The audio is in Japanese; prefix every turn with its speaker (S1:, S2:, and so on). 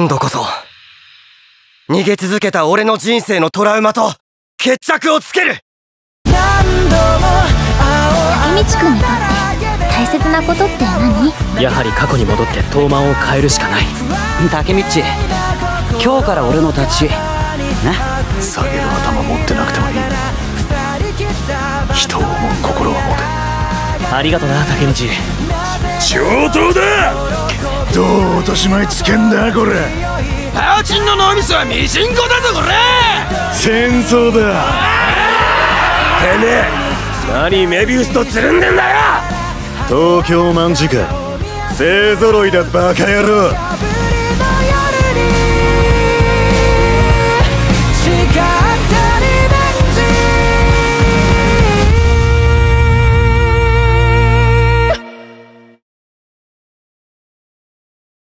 S1: 今度こそ逃げ続けた俺の人生のトラウマと決着をつける。
S2: タケミチ君にとって大切なことって何？
S3: やはり過去に戻って東卍を変えるしかない。
S4: タケミッチ、今日から俺の立ちな。
S5: 下げる頭持ってなくてもいい。人を思う心は持て。
S3: ありがとなタケミチ。
S5: 上等だ。どう落とし前つけんだこれ。
S6: パーチンの脳みそはミジンコだぞこれ。
S5: 戦争だ。
S1: てめえ何メビウスとつるんでんだよ。
S5: 東京卍か勢ぞろいだバカ野郎。